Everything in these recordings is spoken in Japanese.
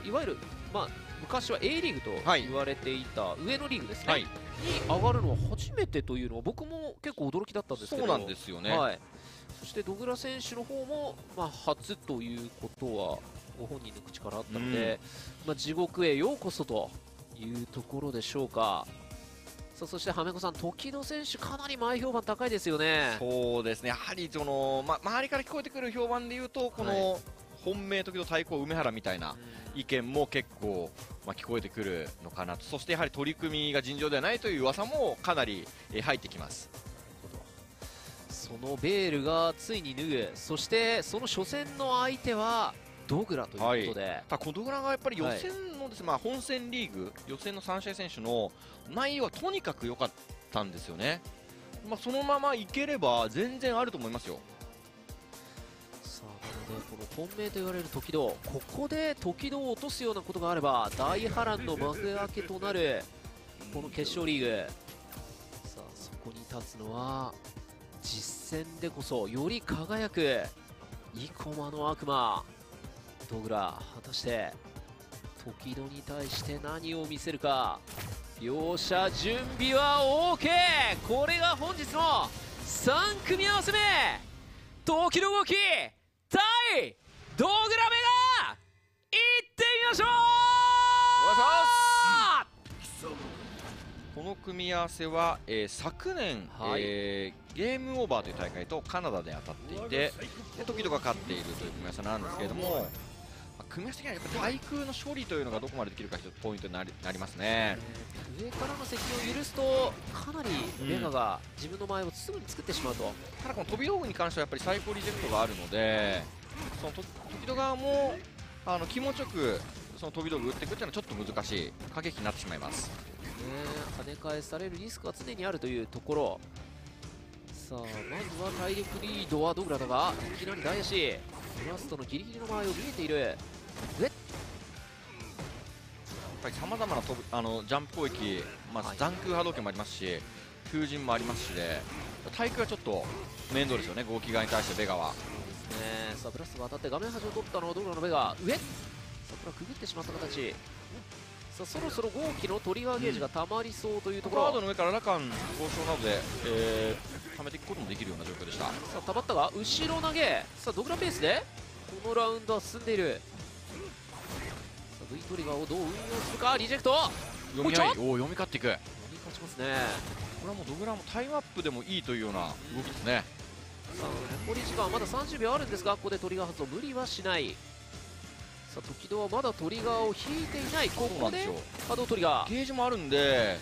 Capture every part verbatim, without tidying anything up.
いわゆる、まあ、昔は A リーグと言われていた上のリーグですね、はい、に上がるのは初めてというのは僕も結構驚きだったんですけど、 そうなんですよね、 はい、そしてドグラ選手の方も、まあ、初ということはご本人の口からあったので、うん、まあ、地獄へようこそというところでしょうか。さあそしてはめこさん、時戸選手、かなり前評判高いですよね。 そうですね、やはりその、ま、周りから聞こえてくる評判でいうと、この、はい、本命時戸対抗梅原みたいな意見も結構、まあ、聞こえてくるのかなと。そしてやはり取り組みが尋常ではないという噂もかなり入ってきます。 そのベールがついに脱ぐ、そしてその初戦の相手はドグラということで、はい、 ただこのドグラがやっぱり予選のです、ね、はい、まあ、本戦リーグ予選のさん試合選手の内容はとにかく良かったんですよね。まあ、そのままいければ全然あると思いますよ。 さあなのでこの本命と言われる時戸、ここで時戸を落とすようなことがあれば大波乱の幕開けとなるこの決勝リーグ。さあそこに立つのは実戦でこそより輝く生駒の悪魔ドグラ。果たして時戸に対して何を見せるか。両者準備は OK。 これが本日のさん組み合わせ目、時戸動き対ドグラメガ、いってみましょう。 お願いします。この組み合わせは、えー、昨年、はい、えー、ゲームオーバーという大会とカナダで当たっていて、で時戸が勝っているという組み合わせなんですけれども、組み合わせ的にはやっぱり対空の処理というのがどこまでできるか一つポイントになり、なりますね。 上からの接近を許すとかなりベガが自分の前をすぐに作ってしまうと、うん、 ただこの飛び道具に関してはやっぱり最高リジェクトがあるので、その時戸側もあの気持ちよくその飛び道具打っていくっていうのはちょっと難しい駆け引きになってしまいます。 跳ね返されるリスクは常にあるというところ。さあまずは体力リードはドグラだが、いきなり大足ラストのギリギリの前を見えている。えっさまざまな飛ぶあのジャンプ攻撃、まあ、残空波動拳もありますし風神もありますしで、対空はちょっと面倒ですよね、合気側に対してベガは。 そうですね。さあブラストが当たって画面端を取ったのはドグラのベガ。上さあこれはくぐってしまった形。さあそろそろ合気のトリガーゲージがたまりそうというところ、 カードの上からラカン交渉などで、えー、溜めていくこともできるような状況でした。さあたまったが後ろ投げ。さあドグラペースでこのラウンドは進んでいる。V トリガーをどう運用するか。リジェクト読み合い、お読み勝っていく。読み勝ちますね。 これはもうドグラもタイムアップでもいいというような動きですね。 さあ残り時間はまださんじゅうびょうあるんですが、ここでトリガー発動無理はしない。さあ時戸はまだトリガーを引いていない。ここで波動トリガーゲージもあるんで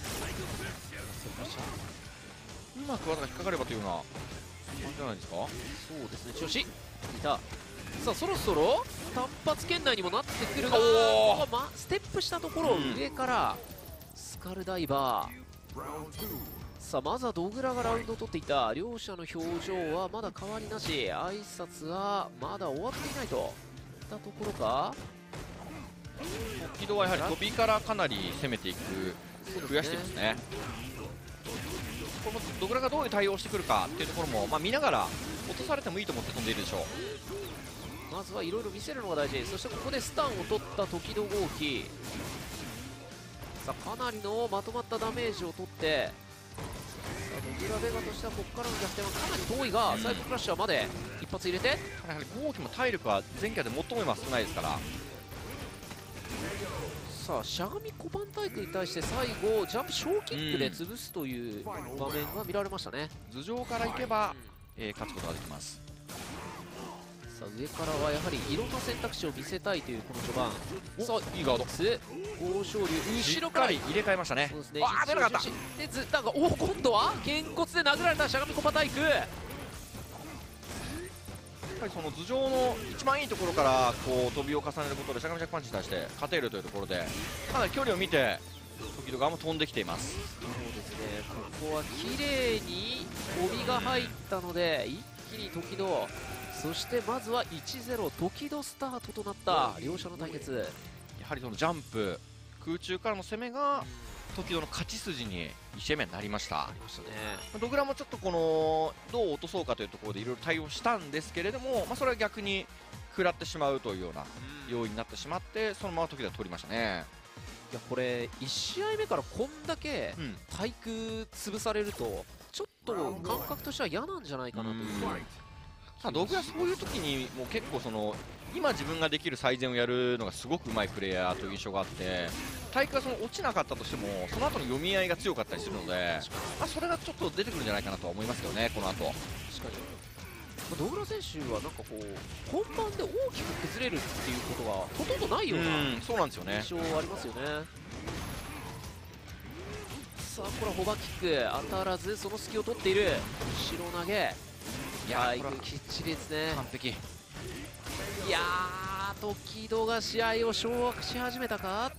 うまく技が引っかかればというような感じじゃないですか。 そうですね、調子いた。さあそろそろ単発圏内にもなってくるが、ま、ステップしたところ、うん、上からスカルダイバー。さあまずはドグラがラウンドを取っていた。両者の表情はまだ変わりなし、挨拶はまだ終わっていないといったところか。 時戸はやはり飛びからかなり攻めていく、増やしていますね。このドグラがどういう対応をしてくるかっていうところも、まあ、見ながら落とされてもいいと思って飛んでいるでしょう。 まずはいろいろ見せるのが大事。そしてここでスタンを取った時戸合気。さあかなりのまとまったダメージを取って、さあドグラベガとしてはここからの逆転はかなり遠いが、うん、サイコクラッシャーまで一発入れて、 やはり合気も体力は前回で最も今少ないですから。 さあしゃがみ小判体育に対して最後ジャンプ小キックで潰すという場面が見られましたね。 頭上からいけば、うん、えー、勝つことができます。 さあ上からはやはりいろんな選択肢を見せたいというこの序盤。 さあいいガード。 豊昇龍後ろから入れ替えましたね。 そうですね。 あー出なかった。 でずだがお今度はげんこつで殴られたしゃがみ小判体育。 やっぱりその頭上の一番いいところからこう飛びを重ねることでしゃがみジャックパンチに対して勝てるというところで、かなり距離を見て時戸側も飛んできています。 そうですね。ここは綺麗に飛びが入ったので一気に時戸、そしてまずはいちたいゼロ時戸スタートとなった両者の対決。 やはりそのジャンプ空中からの攻めが時戸の勝ち筋にいち試合目になりました。 ありましたね。 ドグラもちょっとこのどう落とそうかというところでいろいろ対応したんですけれども、まあ、それは逆に食らってしまうというような要因になってしまって、そのまま時では取りましたね。 いやこれいち試合目からこんだけうん、 対空潰されるとちょっと感覚としては嫌なんじゃないかなという。 うん、ドグラそういう時にもう結構その今自分ができる最善をやるのがすごくうまいプレイヤーという印象があって、対空がその落ちなかったとしてもその後の読み合いが強かったりするので、まあ、それがちょっと出てくるんじゃないかなとは思いますけどね、この後。 確かにドグラ選手はなんかこう本番で大きく崩れるっていうことがほとんどないようなうんそうなんですよね。 印象ありますよね。さあこれはホバキック当たらずその隙を取っている後ろ投げ。いやー、きっちりですね。 完璧。 いやー、トキドが試合を掌握し始めたか。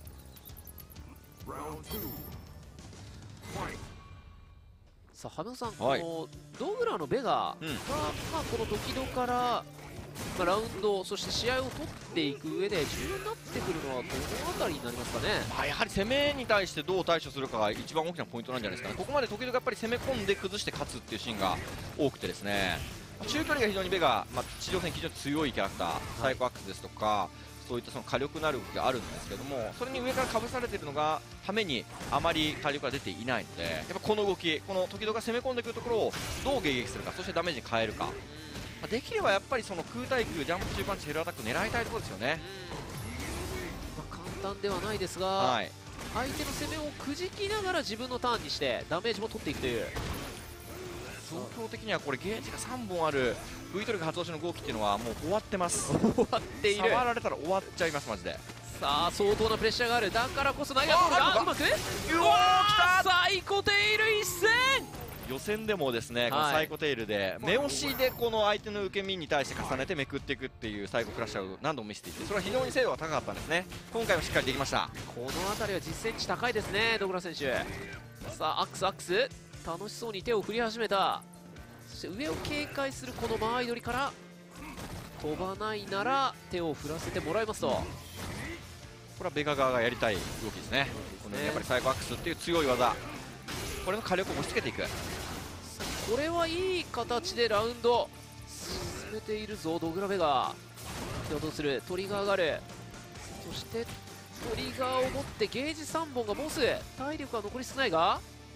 さあ、羽生さん、 はい、 このドグラのベガが、 うん、 まあ、このトキドから、まあ、ラウンド、そして試合を取っていく上で重要になってくるのはどのあたりになりますかね。 まあ、やはり攻めに対してどう対処するかが一番大きなポイントなんじゃないですかね。ここまで時々やっぱり攻め込んで崩して勝つっていうシーンが多くてですね、中距離が非常にベガ、まあ、地上戦非常に強いキャラクター、サイコアックスですとか、そういったその火力のある動きがあるんですけども、それに上からかぶされているのがためにあまり火力が出ていないので、やっぱこの動き、この時々が攻め込んでくるところをどう迎撃するか、そしてダメージに変えるか、まあ、できればやっぱりその空対空、ジャンプ中パンチ、ヘルアタック狙いたいところですよね。 まあ、簡単ではないですが、 はい、 相手の攻めをくじきながら自分のターンにしてダメージも取っていくという。 状況的にはこれゲージがさんぼんある V トリガー発動しの号機っていうのはもう終わってます。 終わっている。 触られたら終わっちゃいます、マジで。 さあ相当なプレッシャーがある。だからこそ投げがうまくうわー、来たサイコテイル一戦。 予選でもですね、このサイコテイルで目押しでこの相手の受け身に対して重ねてめくっていくっていうサイコクラッシャーを何度も見せていて、それは非常に精度が高かったんですね。今回もしっかりできました。 この辺りは実戦値高いですね、ドグラ選手。さあアックスアックス楽しそうに手を振り始めた。そして上を警戒するこの間合い取りから飛ばないなら手を振らせてもらいますと。 これはベガ側がやりたい動きですね。このやっぱりサイコアックスっていう強い技、これの火力を押し付けていく。 これはいい形でラウンド進めているぞ。ドグラベガ手をどうする。トリガーがある。そしてトリガーを持ってゲージさんぼんがボス。体力は残り少ないが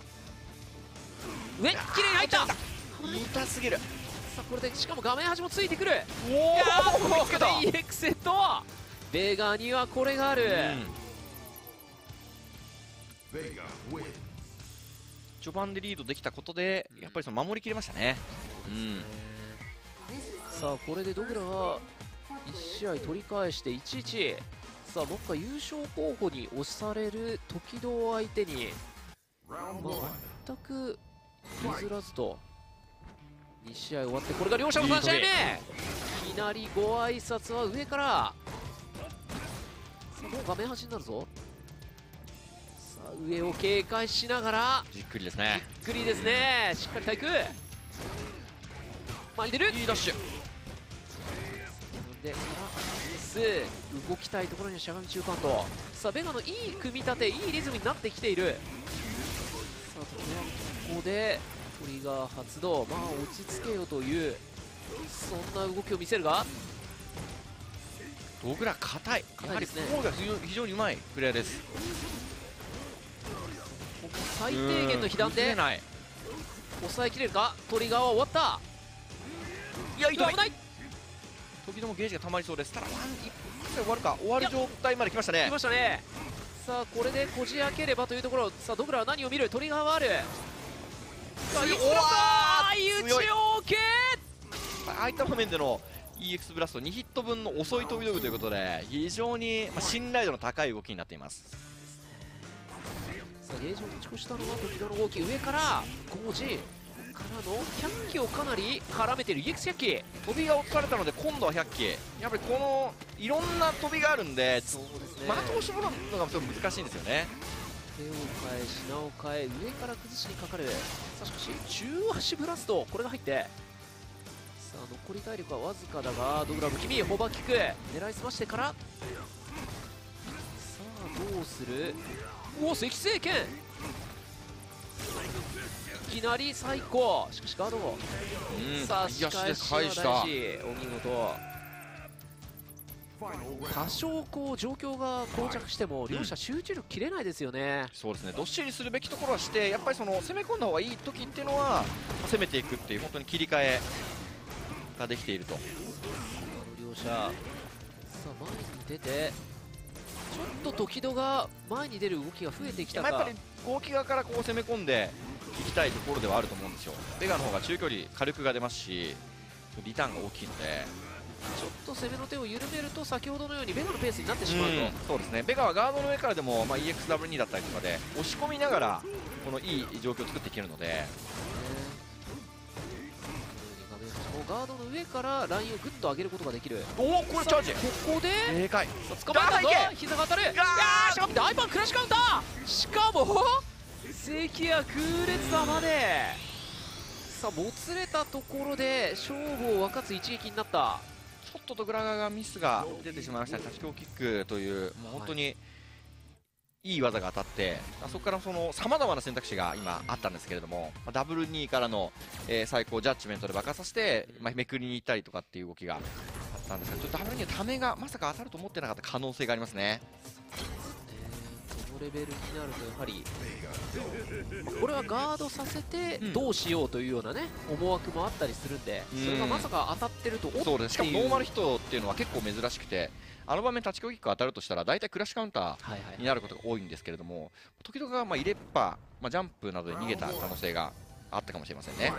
上、きれいに入った。 痛すぎる。 さあこれでしかも画面端もついてくる。 おいやーお、見つけた。 イーエックス ヘッド。ベガにはこれがある、 うん、序盤でリードできたことでやっぱりその守りきれましたね。うん、 さあこれでドグラはいち試合取り返していちいち。さあもう一回優勝候補に押される時戸相手に、まあ、全く譲らずとに試合終わって、これが両者のさん試合目。いきなりご挨拶は上から。さあもう画面端になるぞ。さあ上を警戒しながらじっくりですね。 じっくりですね。しっかり対空前に出る。 いいダッシュでス動きたいところにしゃがみ中間と。さあベガのいい組み立て、いいリズムになってきている。さあここでトリガー発動、まあ落ち着けよというそんな動きを見せるが、 ドグラ硬い。やはり硬いですね攻撃が非常にうまいプレーヤーです。 ここ最低限の被弾で崩れない。 抑えきれるか。トリガーは終わった。 いや、 危ない。 時々もゲージが溜まりそうです。ただワン一発で終わるか。終わる状態まで来ましたね。 来ましたね。さあこれでこじ開ければというところ。さあドグラは何を見る。トリガーはある。さあ強い。 いいプラスだ。相打ち OK。 ああいった場面での イーエックス ブラストにヒット分の遅い飛び道具ということで非常にまあ信頼度の高い動きになっています。 さあゲージを持ち越したのは時戸の動き。上からごじからのひゃっきをかなり絡めている イーエックスひゃっき。 飛びが落とされたので今度はひゃっき。やっぱりこのいろんな飛びがあるんでそうですね。 的を絞るのがすごく難しいんですよね。 手を変え品を変え上から崩しにかかる。さあしかしじゅう足ブラストこれが入って、さあ残り体力はわずかだがドグラ不気味ホバキック狙いすましてから、さあどうする。おお赤星剣いきなり最高。しかしガード、 うん、 さあ右足で仕返しは大返した。 事。お見事。 多少こう状況が膠着しても両者集中力切れないですよね。 そうですね、どっしりするべきところはして、やっぱりその攻め込んだ方がいい時っていうのは攻めていくっていう本当に切り替えができていると。 両者さあ前に出てちょっと時戸が前に出る動きが増えてきたか。 まあやっぱり攻撃側からこう攻め込んでいきたいところではあると思うんですよ。ベガの方が中距離火力が出ますしリターンが大きいので、 ちょっと攻めの手を緩めると先ほどのようにベガのペースになってしまうと、 うんそうですね、ベガはガードの上からでも、まあ、イーエックスダブリューツー だったりとかで押し込みながらこのいい状況を作っていけるので、 ガードの上からラインをグッと上げることができる。 おおこれチャージここででかい、 捕まえたぞガーいけ膝が当たる。いやガーーしかも大パンクラッシュカウンター、しかも関谷空烈打まで。さあもつれたところで勝負を分かつ一撃になった。 ちょっとドグラガがミスが出てしまいましたね。立ち強キックというもう本当にいい技が当たって、そこからそのさまざまな選択肢が今あったんですけれども、ダブルにからの、えー最高ジャッジメントで爆破させて、まあ、めくりに行ったりとかっていう動きがあったんですが、ちょっとダブルにはためがまさか当たると思ってなかった可能性がありますね。 このレベルになるとやはりこれはガードさせてうんどうしようというようなね思惑もあったりするんで、 うんそれがまさか当たってるとおっていう。 そうです、しかもノーマルヒットっていうのは結構珍しくて、あの場面、立ち強キック当たるとしたら大体クラッシュカウンターはいはいになることが多いんですけれども、時々まあ入れっぱ、まあ、ジャンプなどで逃げた可能性があったかもしれませんね。 こ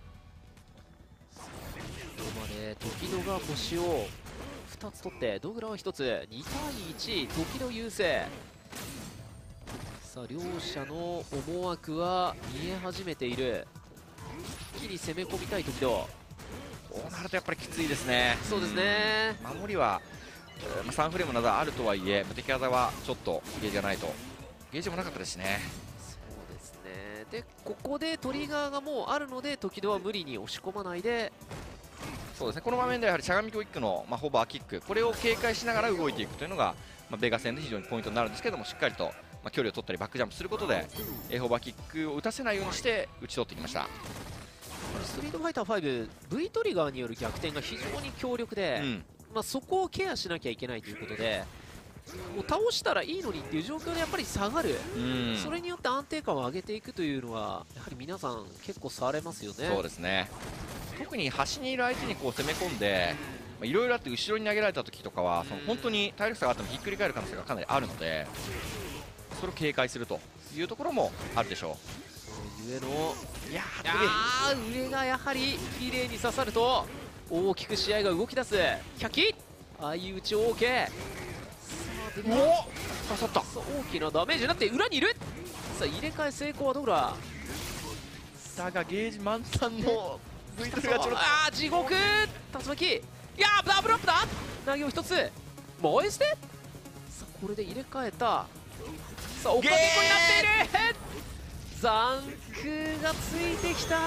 こまで時戸が星をふたつ取ってドグラはひとつ、にたいいち時戸優勢。さあ両者の思惑は見え始めている。一気に攻め込みたい時戸。 こうなるとやっぱりきついですね。 そうですね。 守りは、えーまあ、さんフレームなどあるとはいえ、まあ敵技はちょっとゲージがないと、ゲージもなかったですしね。 そうですね。でここでトリガーがもうあるので時戸は無理に押し込まないで。 そうですね、この場面ではやはりしゃがみキックの、まあ、ホバーキック、これを警戒しながら動いていくというのが、まあ、ベガ戦で非常にポイントになるんですけども、しっかりと、まあ、距離を取ったりバックジャンプすることで、えーホバーキックを打たせないようにして打ち取ってきました。 ストリートファイターファイブ V トリガーによる逆転が非常に強力で、 うんまあ、そこをケアしなきゃいけないということで、もう倒したらいいのにっていう状況でやっぱり下がる、 うんそれによって安定感を上げていくというのはやはり皆さん結構差れますよね。 そうですね、特に端にいる相手にこう攻め込んで、いろいろあって後ろに投げられた時とかは、その本当に体力差があってもひっくり返る可能性がかなりあるので、それを警戒するというところもあるでしょ上のう。いやいやー上がやはり綺麗に刺さると大きく試合が動き出す。ひゃっき相打ち OK。 さあでおお刺さった。 さあ大きなダメージになって裏にいる。さあ入れ替え成功はどうだ。 だがゲージ満タンの V トリがちょろっとああ地獄竜巻。いやーダブルアップだ。投げを一つ燃え捨て。さあこれで入れ替えた。さあおかげっこになっている。残空がついてきた。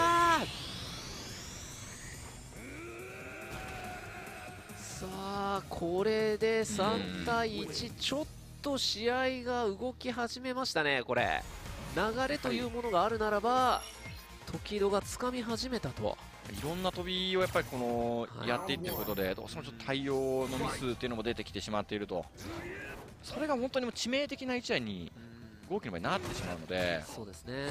さあこれでさんたいいち、ちょっと試合が動き始めましたね。これ流れというものがあるならば、時戸がつかみ始めたと。 いろんな飛びをやっぱりこのはいやっていってることで、どうしてもちょっと対応のミスっていうのも出てきてしまっていると、それが本当にもう致命的な一打に合気の場合になってしまうので、 そうですね。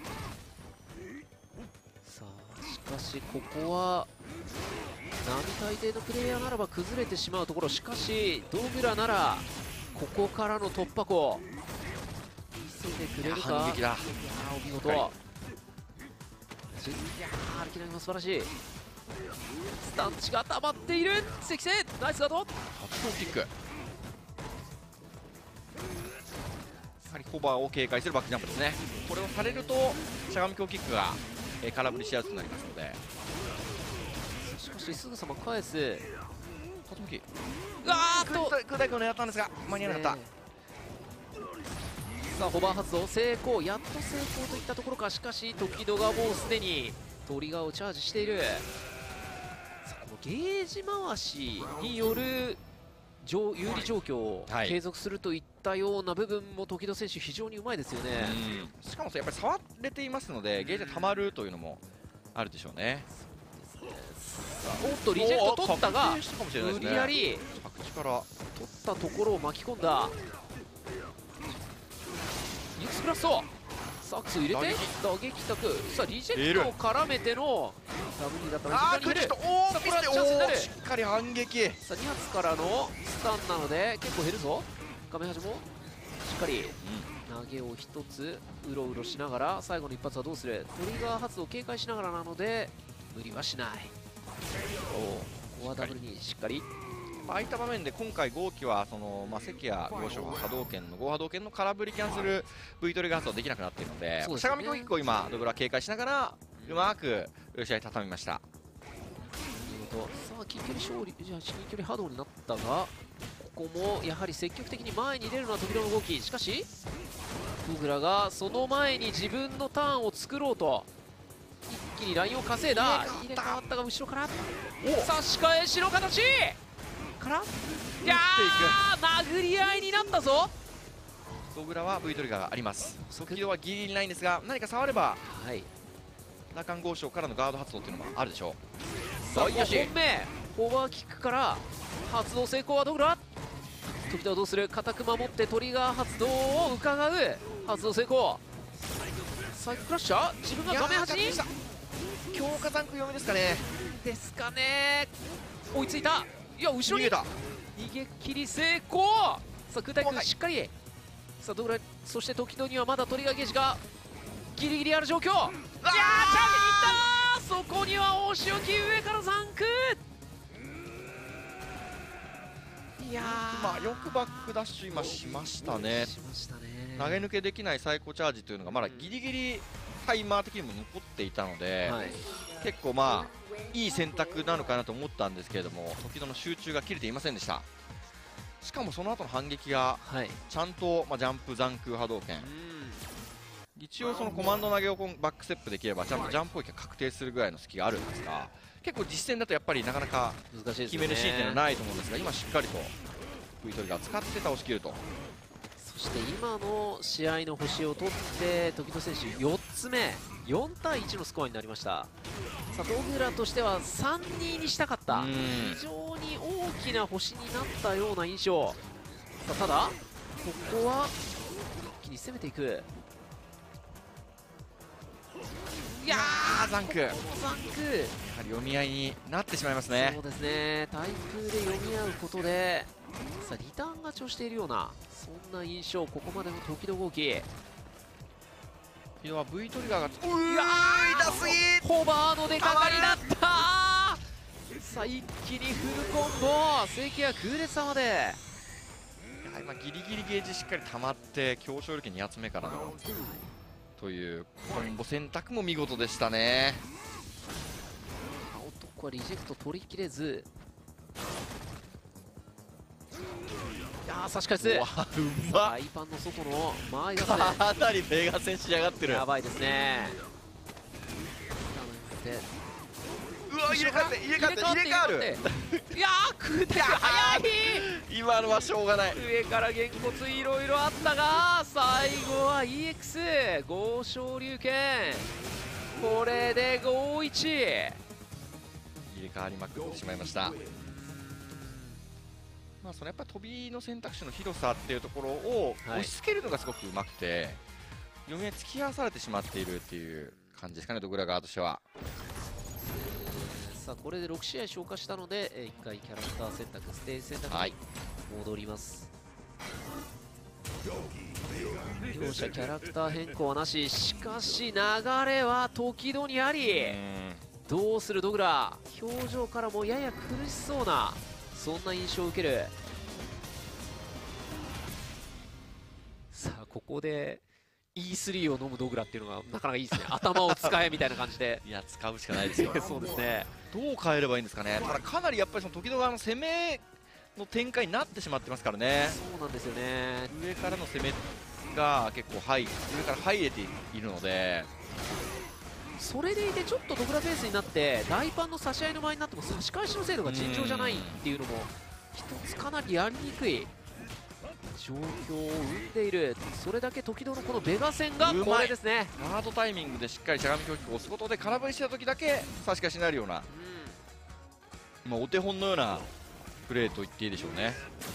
さあしかしここは並大抵のプレイヤーならば崩れてしまうところ、しかしドグラならここからの突破口見せてくれるか。 反撃だ。 いやーお見事。いやー歩き投げも素晴らしい。スタンチが溜まっている関瀬ナイスガード。 初のキック、やはりホバーを警戒するバックジャンプですね。これをされるとしゃがみ強キックが、えー空振りしやすくなりますので、 しかしすぐさま返す。 初向きうわーっと空空対空を狙ったんですが間に合わなかった。 さあホバー発動成功、やっと成功といったところか。しかし時戸がもうすでにトリガーをチャージしている。さあこのゲージ回しによる上有利状況をはい継続するといったような部分も時戸選手非常にうまいですよね。 うんしかもやっぱり触れていますのでゲージが溜まるというのもあるでしょうね。 ねおっとリジェクト取ったが確定したかもしれない無ですね。 理やり着地から取ったところを巻き込んだユクスプラストサックス入れて打撃タクさあリジェクトを絡めてのダブルだったらあー時間に減るクリットおーさあこれはチャンスになるしっかり反撃。 さあに発からのスタンなので結構減るぞ画面端もしっかり投げを一つうろうろしながら最後の一発はどうするトリガー発動を警戒しながらなので無理はしないここはダブルにしっかりああいった場面で今回豪輝はその、まあ、関谷豪将波動拳の合波動拳の空振りキャンセル V トリガー発動できなくなっているので、 そうですよねしゃがみ攻撃を今ドブラ警戒しながらうまく試合畳みました。 見事さあ近距離勝利じゃあ近距離波動になったがここもやはり積極的に前に出るのは時々の動きしかしドグラがその前に自分のターンを作ろうと一気にラインを稼いだ入れ替わったが後ろから差し返しの形からいやー殴り合いになったぞドグラは V トリガーがあります。速度はギリギリないんですが何か触ればはい羅漢豪将からのガード発動っていうのもあるでしょう。 さあごよし本目オーバーキックから発動成功はドグラ時田はどうする固く守ってトリガー発動を伺う発動成功サイククラッシャー自分が画面端に強化ザンク読みですかね。 ですかね追いついたいや後ろに逃げた。 逃げ切り成功さあ空対空しっかりさあドグラそして時々にはまだトリガーゲージがギリギリある状況いやーチャージに行ったそこには大仕置き上からザンクいやーまあよくバックダッシュ今しましたね。 しましたね投げ抜けできないサイコチャージというのがまだギリギリタイマー的にも残っていたので、 はい結構まあいい選択なのかなと思ったんですけれども時々の集中が切れていませんでした。しかもその後の反撃がはいちゃんと、まあ、ジャンプ残空波動拳うん一応そのコマンド投げをこうバックステップできればちゃんとジャンプ攻撃が確定するぐらいの隙があるんですが結構実戦だとやっぱりなかなか難しいですね決めるシーンっていうのはないと思うんですが今しっかりと V トリガー使って倒しきると。 そして今の試合の星を取って時戸選手よっつめよんたいいちのスコアになりました。さあドグラとしてはさんににしたかったうん非常に大きな星になったような印象さあただここは一気に攻めていくいやあーザンクやはーザンクり読み合いになってしまいますねそうですね対空で読み合うことでさあリターン勝ちをしているようなそんな印象ここまでの時々動き昨日は V トリガーがういやー痛すぎホバーの出かかりだったさあ一気にフルコンボ関谷空列様でいや今ギリギリゲージしっかり溜まって強勝力に発目からのというコンボ選択も見事でしたね。 男はリジェクト取りきれずいやー差し返すうわうまっ大パンの外の前がかなりメガ戦仕上がってる。 やばいですねうわ入れ替わって入れ替わって入れ替わるいやー空手が早い今のはしょうがない。 上からげんこついろいろあったが最後は イーエックス 豪昇龍拳これでごいち入れ替わりまくってしまいました。まあそのやっぱり飛びの選択肢の広さっていうところをはい押し付けるのがすごくうまくて読み合い突き合わされてしまっているっていう感じですかねドグラ側としては。 さあこれでろくしあい消化したのでえーいっかいキャラクター選択ステージ選択にはい戻ります、両者キャラクター変更はなししかし流れは時々にありうんどうするドグラ表情からもやや苦しそうなそんな印象を受けるさあここで イースリー を飲むドグラっていうのがなかなかいいですね頭を使えみたいな感じでいや使うしかないですよそうですねどう変えればいいんですかね。ただかなりやっぱりその時々あの攻めの展開になってしまってますからね。 そうなんですよね上からの攻めが結構入上から入れているのでそれでいてちょっとドグラペースになって大パンの差し合いの前になっても差し返しの精度が尋常じゃないっていうのも一つかなりやりにくい状況を生んでいるそれだけ時々のこのベガ戦がうまいこれですねガードタイミングでしっかりしゃがみ攻撃を押すことで空振りした時だけ差し返しになるようなうんまあ、お手本のようなプレーと言っていいでしょうね。 ね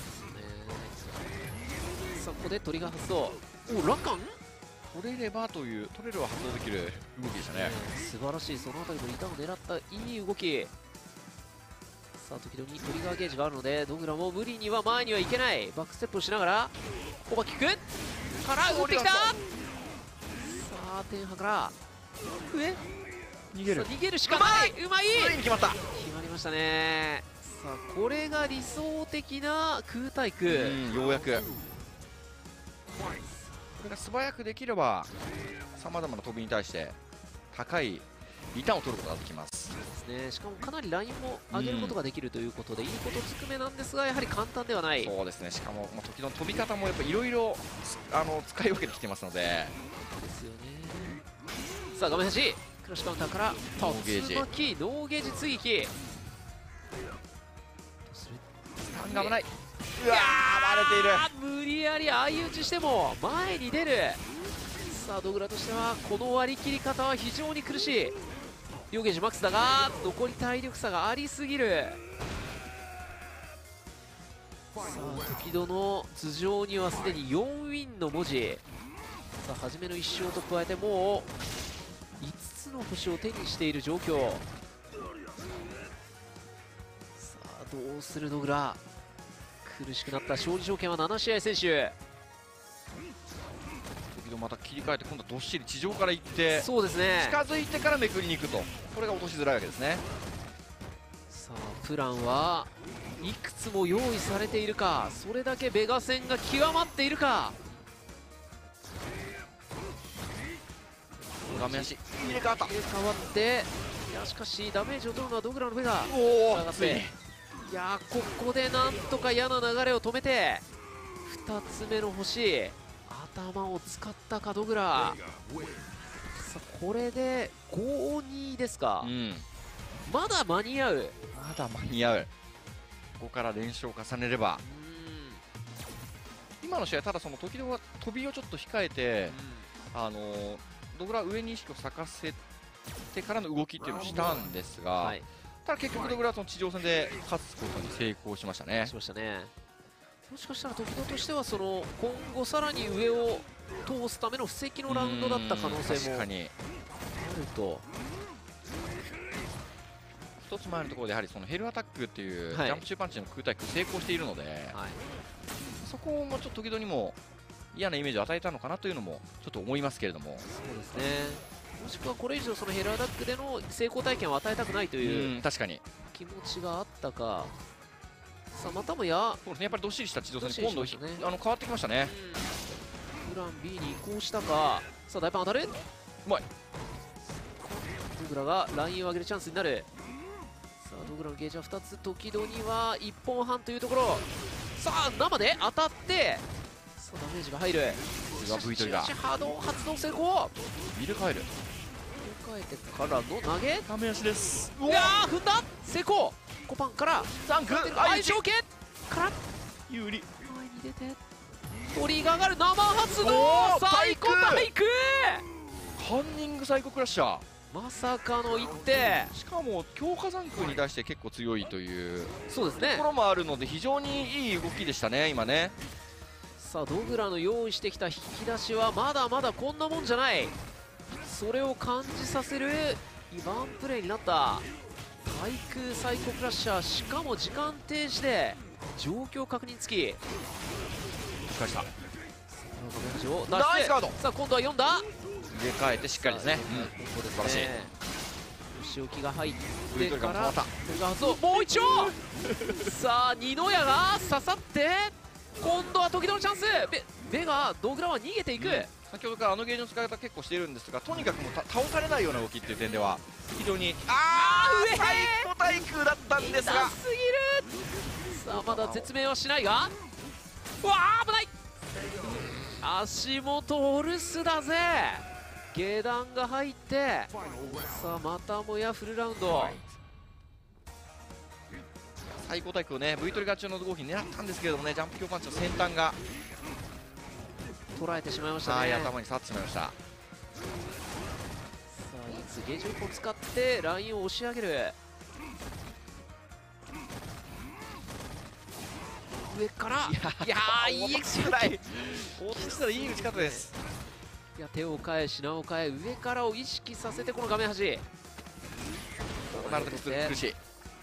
さあここでトリガー発動。おラカン取れればという、取れれば発動できる動きでしたね。 ね素晴らしい。その辺りの板を狙ったいい動き。さあ時々トリガーゲージがあるのでドグラも無理には前にはいけない。バックステップをしながらオーバーキックから打ってきた。さあ天波から上逃げる、 さあ逃げるしかない。うまい、 ついに決まった。 決まりましたね。さあこれが理想的な空対空。 うんようやくこれが素早くできればさまざまな飛びに対して高いリターンを取ることができます。 ですね、しかもかなりラインも上げることができるということで、いいことつくめなんですがやはり簡単ではない。 そうですね、しかも、まあ、時の飛び方もやっぱいろいろ使い分けてきてますので。 ですよね。さあ画面端クラッシュカウンターからノーゲージ竜巻ノーゲージ追撃。どうする。 危ない。うわー、割れている。 あー無理やり相打ちしても前に出る。さあドグラとしてはこの割り切り方は非常に苦しい。両ゲージマックスだが残り体力差がありすぎる。さあ時戸の頭上にはすでによんウィンの文字。さあ初めのいっ勝と加えてもういつつの星を手にしている状況。さあどうするドグラ。苦しくなった。勝利条件はなな試合選手。 時々また切り替えて今度はどっしり地上から行ってそうですね。 近づいてからめくりに行くと、これが落としづらいわけですね。 さあプランはいくつも用意されているか、それだけベガ戦が極まっているか。 画面足入れ替わった。 入れ替わって、いやしかしダメージを取るのはドグラのベガ。 おお、 上がっていやーここでなんとか嫌な流れを止めてふたつめの星頭を使ったかドグラ。さあこれでごにですか、 うん、 まだ間に合う。 まだ間に合う。ここから連勝を重ねれば。今の試合ただその時々は飛びをちょっと控えて、あのー、ドグラ上に意識を咲かせてからの動きっていうのをしたんですが、 はい、 ただ結局ドグラはその地上戦で勝つことに成功しましたね。 しましたね。もしかしたら時々としてはその今後さらに上を通すための布石のラウンドだった可能性もある確かにと。 一つ前のところでやはりそのヘルアタックっていうジはいャンプ中パンチの空対空成功しているので、 はい、 そこもちょっと時々にも嫌なイメージを与えたのかなというのもちょっと思いますけれども。 そうですね。もしくはこれ以上そのヘルアタックでの成功体験を与えたくないといううん確かに気持ちがあったか。さあまたもや、 そうですね、やっぱりどっしりした地上戦に今度、 どっしりしましたねあの変わってきましたね。 プラン ビー に移行したか。さあ大パン当たる。 うまい。 ドグラがラインを上げるチャンスになる。さあドグラのゲージはふたつ、時々にはいっぽんはんというところ。さあ生で当たってさあダメージが入る。 次は V トリガー波動発動成功。 入れ替える。 入れ替えてからの投げ。 ダメ足です。 いやー踏んだ成功。コパンからザンク相条件から有利。 前に出てトリガーがある。生発動おー最高対空。 カンニングサイコクラッシャー。 まさかの一手。 しかも強化残空に対して結構強いというそうですねとこ。ろもあるので非常にいい動きでしたね今ね。 さあドグラの用意してきた引き出しはまだまだこんなもんじゃない。それを感じさせるワンプレーになった対空サイコクラッシャー。しかも時間停止で状況確認付き。 しかしたナイスカード。 さあ今度は読んだ。 入れ替えてしっかりですね。 うん、素晴らしい。 仕置きが入っブリトてからリガーもまたトリガー発動。もう一丁さあ二の矢が刺さって今度は時々のチャンス。ベベがドグラは逃げていく、 うん先ほどからあのゲージの使い方結構しているんですが、とにかくもうた倒されないような動きっていう点では非常にあー上ー最高対空だったんですが、 痛すぎる。さあまだ絶命はしないが、うわー危ない。足元お留守だぜ。下段が入ってさあまたもやフルラウンド。 最高対空をね V トリガー中の動き狙ったんですけれどもね、ジャンプ強パンチの先端が捉えてしまいましたはいね。 頭に刺ってしまいました。 さあいつゲージを使ってラインを押し上げる。 上からいやいやー イーエックスくらい落ちたらいい打ち方です。 いや手を変え品を変え上からを意識させてこの画面端なるほど苦しい。 さ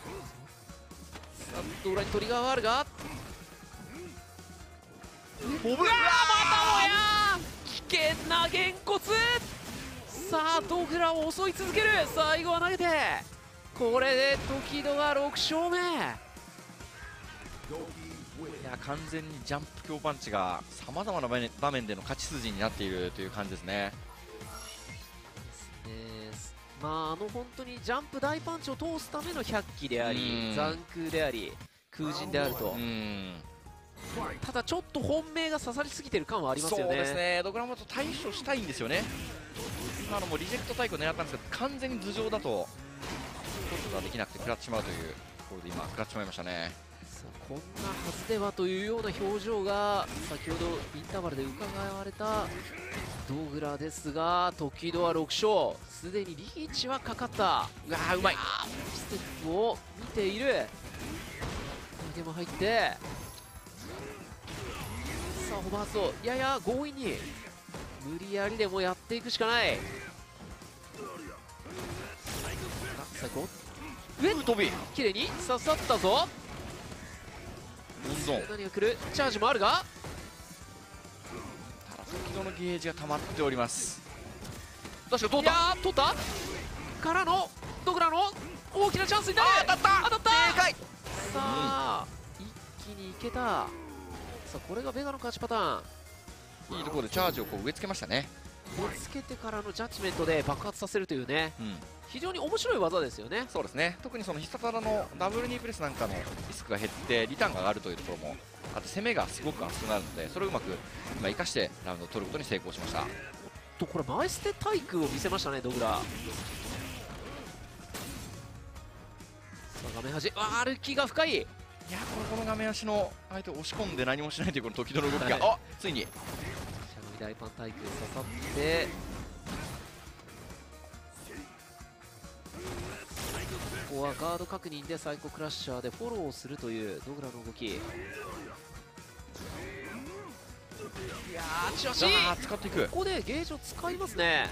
あドラにトリガーはあるがボブ、うわうわーまたもや危険なげんこつ。さあドグラを襲い続ける。最後は投げてこれで時戸がろく勝目。 いや完全にジャンプ強パンチがさまざまな場面場面での勝ち筋になっているという感じですね。 えーまああの本当にジャンプ大パンチを通すための百鬼であうりん残空であり空陣であるとう、んただちょっと本命が刺さりすぎてる感はありますよね。 そうですね、ドグラもと対処したいんですよね。今のもリジェクト対抗狙ったんですけど完全に頭上だと取ることができなくて食らってしまうというところで今食らってしまいましたね。 さあこんなはずではというような表情が先ほどインターバルで伺われたドグラですが時戸はろく勝すでにリーチはかかった。 うわーうまい。 ステップを見ている投げも入ってさあホバーストやや強引に無理やりでもやっていくしかない。最高上飛び綺麗に刺さったぞ。 どんどん何が来るチャージもあるがただ時々のゲージが溜まっております。確か通っいやた。 ー取ったからのドグラの大きなチャンスになる。 あー当たった当たったでかい。 さあ、一気にいけた。さあこれがベガの勝ちパターン。 いいところでチャージをこう植え付けましたね。 ぶつけてからのジャッジメントで爆発させるというねうん非常に面白い技ですよね。 そうですね、特にその必殺技のダブルニープレスなんかのリスクが減ってリターンが上がるというところもあと攻めがすごく熱くなるのでそれをうまく今生かしてラウンドを取ることに成功しました。 とこれ前捨て対空を見せましたねドグラ。さあ画面端歩きが深い。 いやこれこの画面足の相手を押し込んで何もしないというこの時の動きが、 はいあついにしゃがみ大パン対空刺さってここはガード確認でサイコクラッシャーでフォローするというドグラの動き。いやーチラシあー使っていく。 ここでゲージを使いますね。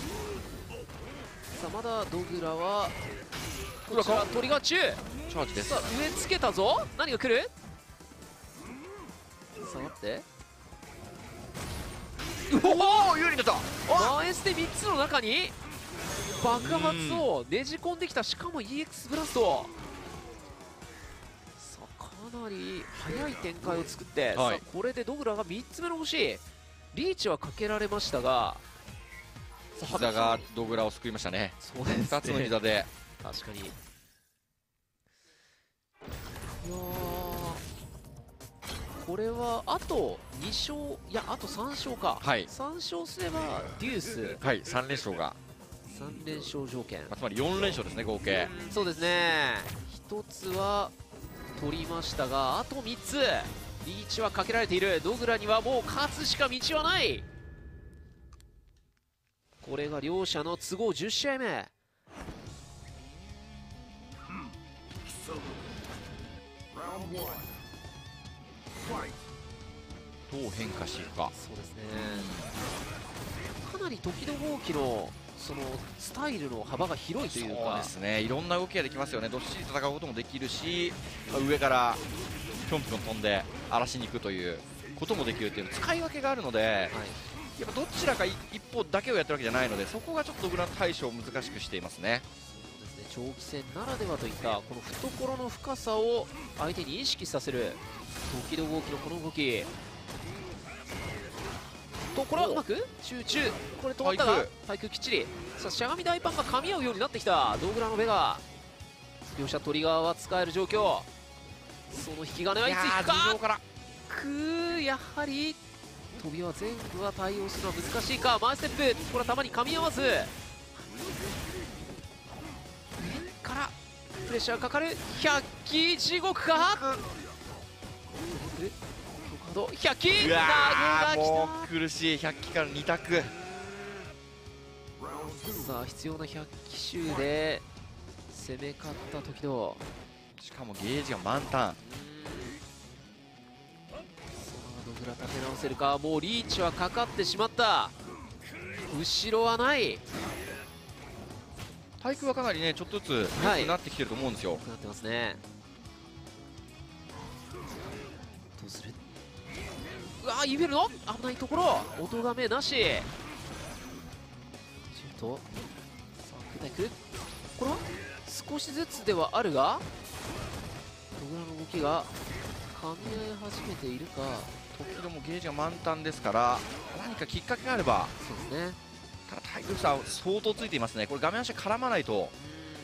さあまだドグラはこちらトリガー中。 チャージです。 さあ上つけたぞ。何が来る。さあ待っておお有利になった。 前捨てみっつの中に爆発をねじ込んできた。しかも イーエックス ブラスト。さあかなり早い展開を作って、 はいさあこれでドグラがみっつめの星リーチはかけられましたが膝がドグラを救いましたね。 そうですねふたつの膝で確かに。いやーこれはあとに勝いやあとさん勝か。 はいさん勝すればデュースはいさん連勝が、 さん連勝条件。 まあ、つまりよん連勝ですね合計。 そうですねひとつは取りましたがあとみっつリーチはかけられている。ドグラにはもう勝つしか道はない。これが両者の都合じゅっ試合目。 どう変化していくか。 そうですねかなり時々号機のそのスタイルの幅が広いというそうかですねいろんな動きができますよね。どっしり戦うこともできるし、まあ上からぴょんぴょん飛んで荒らしに行くということもできるっていう使い分けがあるので、 はいやっぱどちらか一方だけをやってるわけじゃないのでそこがちょっと裏対処を難しくしていますね。 そうですね長期戦ならではといったこの懐の深さを相手に意識させる時々号機のこの動きとこれはうまく集中これ止まったが対対空きっちり。さあしゃがみ大パンが噛み合うようになってきたドグラのベガ。両者トリガーは使える状況。その引き金はいついくやー頭上か。 からくーやはり飛びは全部は対応するのは難しいか。前ステップこれは球に噛み合わず上からプレッシャーかかる。百鬼地獄か百鬼うナわーグもがう苦しいひゃっきからに択。 来た。さあ必要な百鬼衆で攻め勝った時々。 しかもゲージが満タン。 ドグラ立て直せるか。もうリーチはかかってしまった。後ろはない。 対空はかなりねちょっとずつはい良くなってきてると思うんですよ。 良くなってますね。どうする。うわー、ユベルの危ないところ、音がめなし。シュート。さあ空対空、これは少しずつではあるが、ドグラの動きが噛み合い始めているか。 時々もゲージが満タンですから何かきっかけがあれば。 そうですね。 ただ体力差は相当ついていますね。これ画面足絡まないと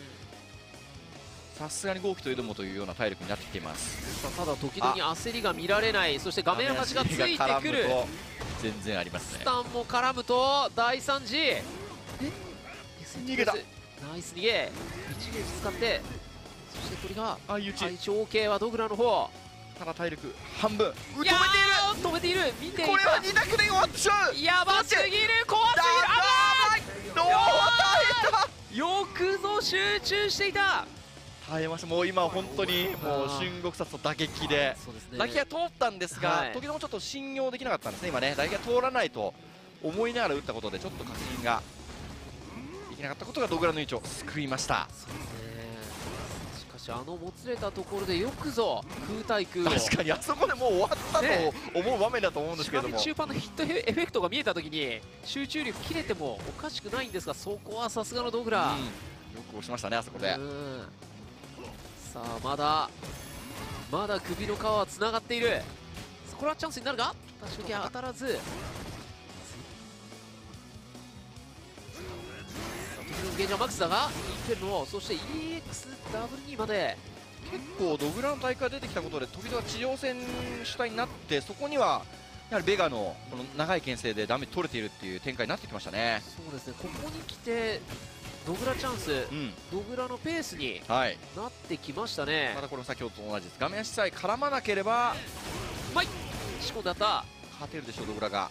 さすがに豪輝というどもというような体力になってきています。 さあただ時々焦りが見られない。そして画面端がついてくる。 全然ありますね。 スタンも絡むと第三次。え逃げた。 ナイス逃げ。一撃使って、そしてこれが相打ち。 相長系はドグラの方。 ただ体力半分。 止めている止めている。見ていた。 これはに択で終わってしまう。 やばすぎる。怖すぎる。 どう耐えよくぞ集中していた。 た耐えました。もう今は本当にもう春国殺と打撃で打撃は通ったんですが、 はい、 時々ちょっと信用できなかったんですね。今ね打撃が通らないと思いながら打ったことでちょっと確信ができなかったことがドグラの位置を救いました。 そうですね。しかしあのもつれたところでよくぞ空対空を。 確かにあそこでもう終わったと思う場面だと思うんですけれども、 中盤のヒットエフェクトが見えたときに集中力切れてもおかしくないんですが、そこはさすがのドグラ、 うん、よく押しましたねあそこで。 さあまだまだ首の皮はつながっている。これはチャンスになるが確かに当たらず。ゲージはマックスだがインペルの、そして イーエックスダブルに まで結構ドグラの大会が出てきたことで時々地上戦主体になって、そこにはやはりベガのこの長い牽制でダメージ取れているっていう展開になってきましたね。 そうですね。ここに来てドグラチャンス、うん、ドグラのペースになってきましたね。 まだこれも先ほどと同じです。画面足さえ絡まなければはい仕込んであった。 勝てるでしょうドグラが。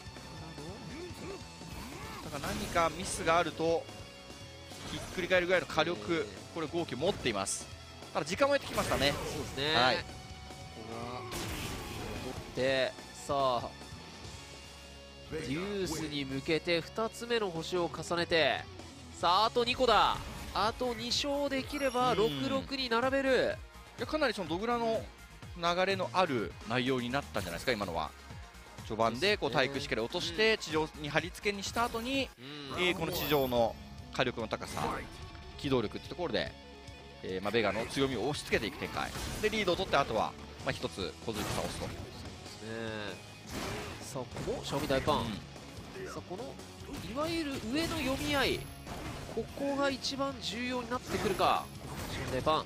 だから何かミスがあるとひっくり返るぐらいの火力、これ豪輝持っています。ただ時間もやってきましたね。 そうですね。 はい、 ここは取ってさあデュースに向けてふたつめの星を重ねて、さああとにこだ。あとに勝できればろくろくに並べる。 いやかなりそのドグラの流れのある内容になったんじゃないですか今のは。序盤でこう対空しっかり落として地上に貼り付けにした後に、うん、えー、この地上の火力の高さ、機動力ってところで、えーまあ、ベガの強みを押し付けていく展開でリードを取って、あとはまあ一つ小杉さんを押すと。 さあこのシャオミ大パン、うん、さあこのいわゆる上の読み合い、ここが一番重要になってくるか。シャオミ大パン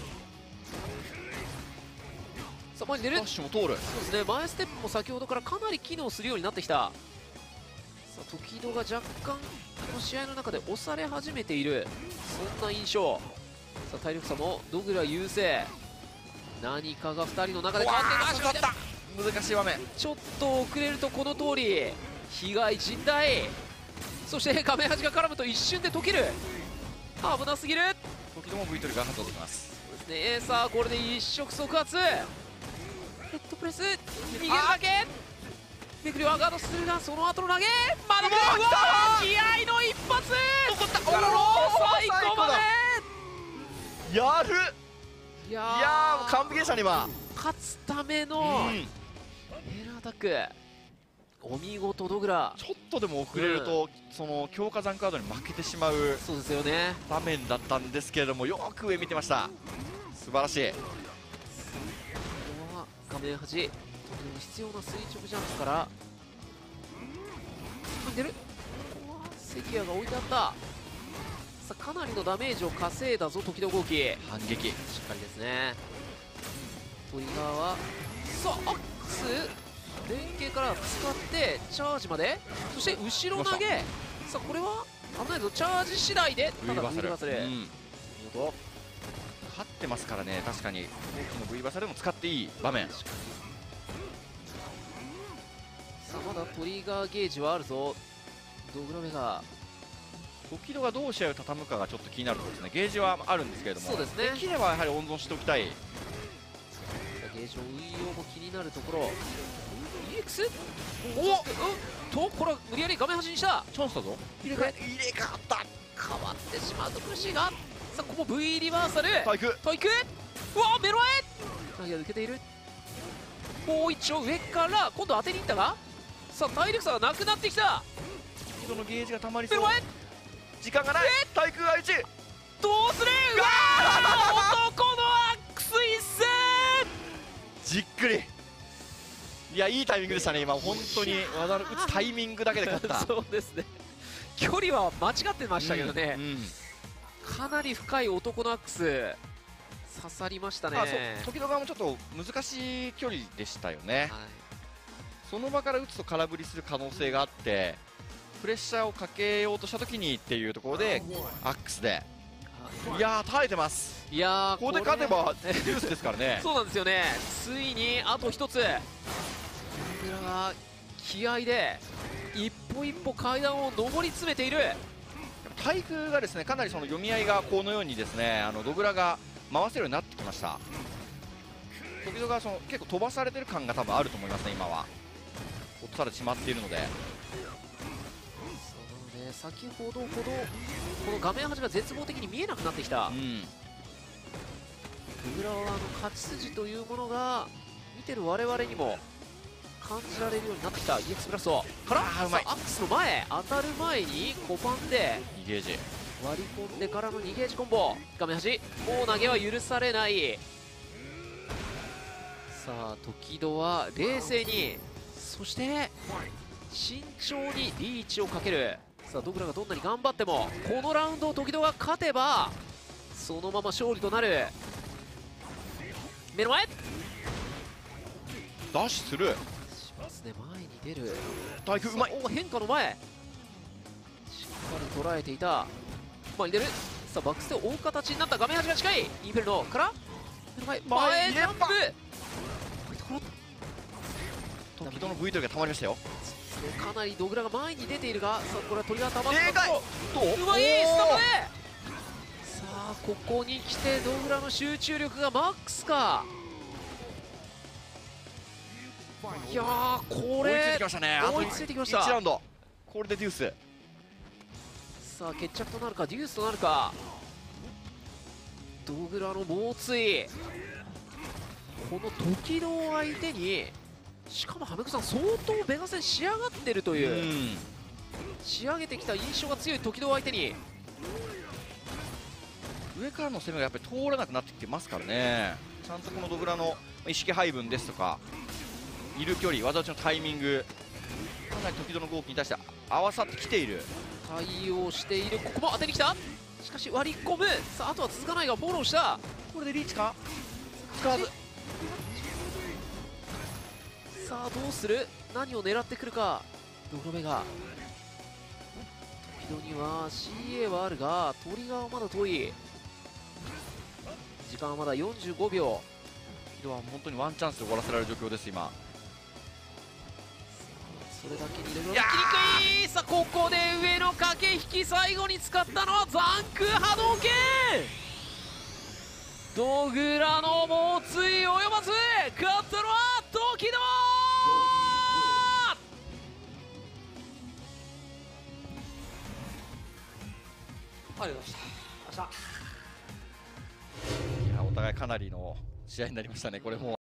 さあ前に出る。 ダッシュも通る。 そうですね。前ステップも先ほどからかなり機能するようになってきた。さあ時戸が若干この試合の中で押され始めている、そんな印象。さあ体力差もドグラ優勢。何かがふたりの中で変わっている。 難しい場面。 ちょっと遅れるとこの通り被害甚大。そして画面端が絡むと一瞬で溶ける。危なすぎる。 時々も V トリガーが発動できます。 そうですね。さあこれで一触即発。ヘッドプレス逃げるだけ。めくりはガードするが、その後の投げまだ気合の一発。 残った。 おお最後までやる。 いやーいやー完璧でしたね今。 勝つためのエラーアタック、お見事ドグラ。 ちょっとでも遅れると、うん、その強化残カードに負けてしまうそうですよね場面だったんですけれども、よく上見てました。素晴らしい。 ここは画面端必要な垂直ジャンプから出る。ここは関谷が置いてあった。さあかなりのダメージを稼いだぞ時戸豪輝。 反撃しっかりですね。トリガーはさあアックス連携から使ってチャージまで、そして後ろ投げ。さあこれは危ないぞ。チャージ次第でただ V バサル、うん、見事勝ってますからね。確かに豪輝の V バサルも使っていい場面。 さあまだトリガーゲージはあるぞドグラベガ。 時戸がどう試合を畳むかがちょっと気になるところですね。ゲージはあるんですけれども、 そうですね、 できればやはり温存しておきたい。 ゲージの運用も気になるところ。 ーエックス おっとこれは無理やり画面端にしたチャンスだぞ。 入れ替え入れ替わった。 変わってしまうと苦しいが、さあここも V リバーサル体育体育うわメロエ投げが抜けている。もう一丁上から今度当てにいったが、さあ体力差がなくなってきた。 人のゲージがたまりそう。 メロエ時間がない。体育がいち。 どうするうわー男のアックス一戦じっくり。いやいいタイミングでしたね今。本当に技の打つタイミングだけで勝った。 そうですね、距離は間違ってましたけどね、 うんうんかなり深い男のアックス刺さりましたね。 あそう時々もちょっと難しい距離でしたよね。 はい、 その場から打つと空振りする可能性があって、プレッシャーをかけようとした時にっていうところでアックスで、いやー耐えてます。 いやーここで勝てばデュースですからね。 そうなんですよね。ついにあと一つ、こちらが気合で一歩一歩階段を上り詰めている。 体育がですねかなりその読み合いがこのようにですね、あのドグラが回せるようになってきました。時々がその結構飛ばされてる感が多分あると思いますね今は。落とされてしまっているので。 そうなので先ほどほどこの画面端が絶望的に見えなくなってきた。 うんドグラはあの勝ち筋というものが見てる我々にも感じられるようになってきた。 イーエックス ブラストからあーうまいさあアックスの前当たる前にコパンでにゲージ。 割り込んでからのにゲージコンボ。画面端もう投げは許されない。さあ時戸は冷静に、そして慎重にリーチをかける。さあドグラがどんなに頑張ってもこのラウンドを時戸が勝てばそのまま勝利となる。目の前ダッシュする。 しますね、前に出る。 体育うまい。 お変化の前しっかり捉えていた。前に出る。さあバックステを追う形になった。画面端が近いインフェルノから目の前前ジャンプ。 時々の ブイ トルがたまりましたよ。 かなりドグラが前に出ているが、さあこれは鳥がたまってでかい。どううまいスタートで、さあここに来てドグラの集中力がマックスか。いやーこ追いついてれきましたね。あと追いついてきました。 いちラウンド。これでデュース。 さあ決着となるかデュースとなるか。ドグラの猛追、この時の相手にしかもハメコさん相当ベガ戦仕上がってるとういう、 ん仕上げてきた印象が強い時の相手に上からの攻めがやっぱり通らなくなってきてますからね。ちゃんとこのドグラの意識配分ですとかいる距離、技打ちのタイミング、かなり時々の号機に対して合わさってきている。 対応している。ここも当てに来た。しかし割り込む。さああとは続かないがフォローした。 これでリーチか使わず。 さあどうする、何を狙ってくるかドグロメガ。時々には シーエー はあるがトリガーはまだ遠い。時間はまだよんじゅうごびょう。 では本当にワンチャンスで終わらせられる状況です今。 それだけにドグロいやメ切り食い。さあここで上の駆け引き、最後に使ったのは残空波動拳。ドグラの猛追及ばず、勝ったのは時々。ありがとうございました。 いやお互いかなりの試合になりましたねこれも。